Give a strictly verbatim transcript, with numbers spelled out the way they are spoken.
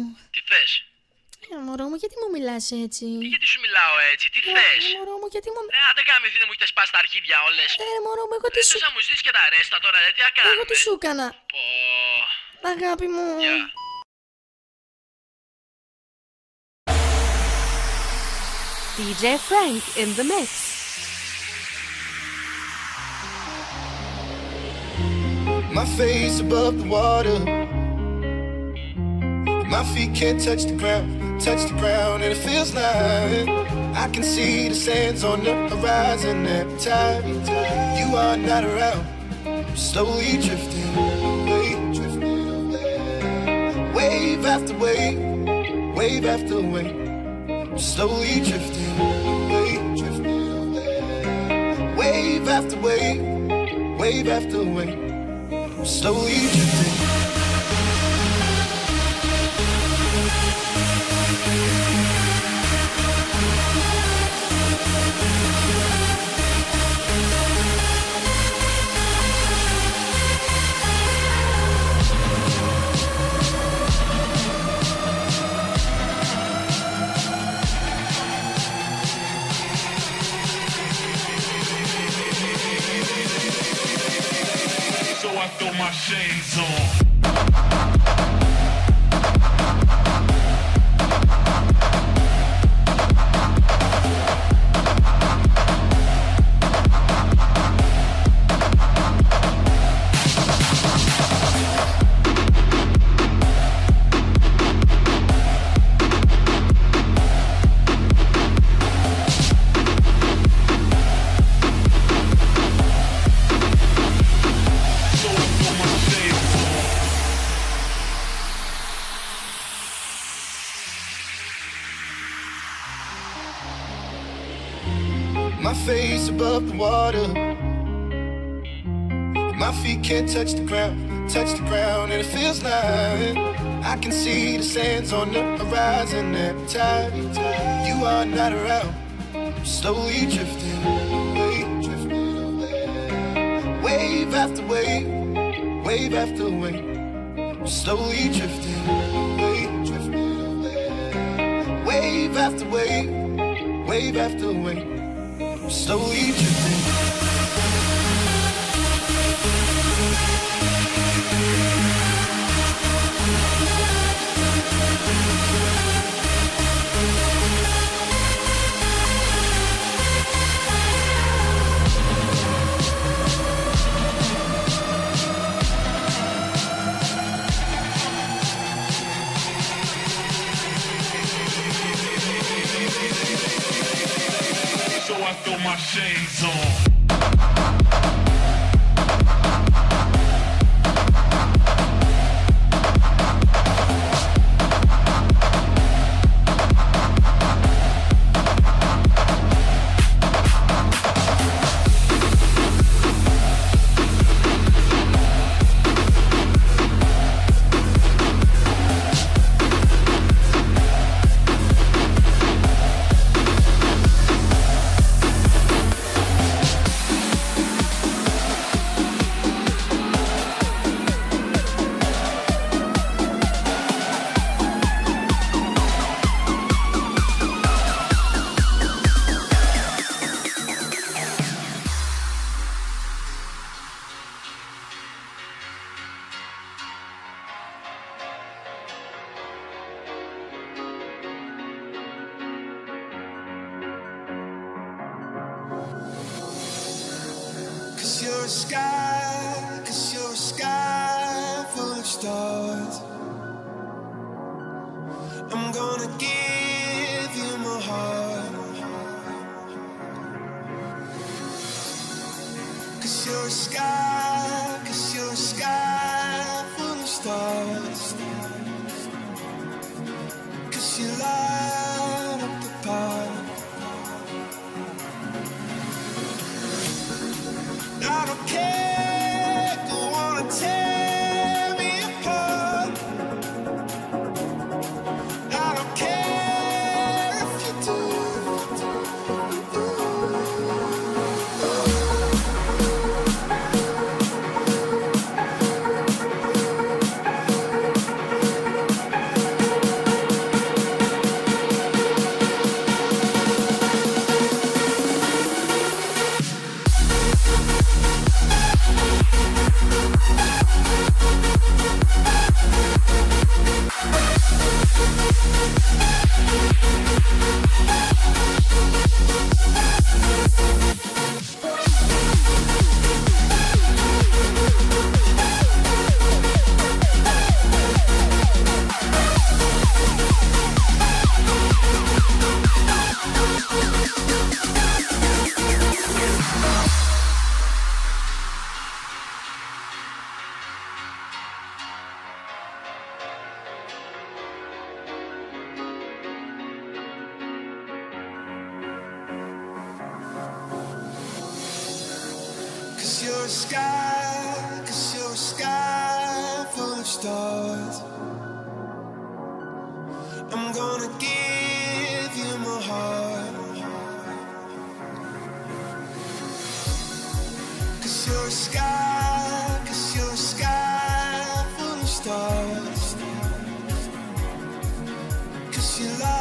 Τι θες? Ε, μωρό μου, γιατί μου μιλάς έτσι? Τι γιατί σου μιλάω έτσι, τι Ε, θες? μωρό μου, γιατί μου... Ε, άντε κάμε δεν μου έχετε σπάσει τα αρχίδια όλες. Ε, μωρό μου, εγώ τι Ε, σου... θες να μου ζήσεις και τα ρέστα τώρα, ρε, τι να κάνουμε? Εγώ τι σου έκανα? Πω... Αγάπη μου... Γεια. ντι τζέι Frank in the mix. My face above the water, my feet can't touch the ground, touch the ground, and it feels like I can see the sands on the horizon every time you are not around. I'm slowly drifting away, drifting away. Wave after wave, wave after wave. I'm slowly drifting away, drifting away. Wave after wave, wave after wave. I'm slowly drifting. So I throw my shades on. My face above the water, my feet can't touch the ground, touch the ground, and it feels like I can see the sands on the horizon every time you are not around. I'm slowly drifting away, drifting away. Wave after wave, wave after wave. I'm slowly drifting away, drifting away. Wave after wave, wave after wave. I'm slowly drifting. So I throw my shades on. Cause you're a sky, cause you're a sky full of stars. I'm gonna give you my heart. Cause you're a sky, cause you're a sky full of stars. Cause you light up the path. I don't care, you wanna tear me apart. I don't care if you do. you're a sky, cause you're a sky full of stars. I'm gonna give you my heart, cause you're a sky, cause you're a sky full of stars. Cause you love